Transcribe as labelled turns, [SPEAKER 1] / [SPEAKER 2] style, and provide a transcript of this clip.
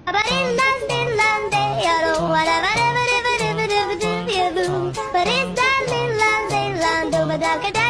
[SPEAKER 1] バリンランデンランデやろうわらわらわらわらわらわらわらわらわらバリンランデンランデンランドバダカダ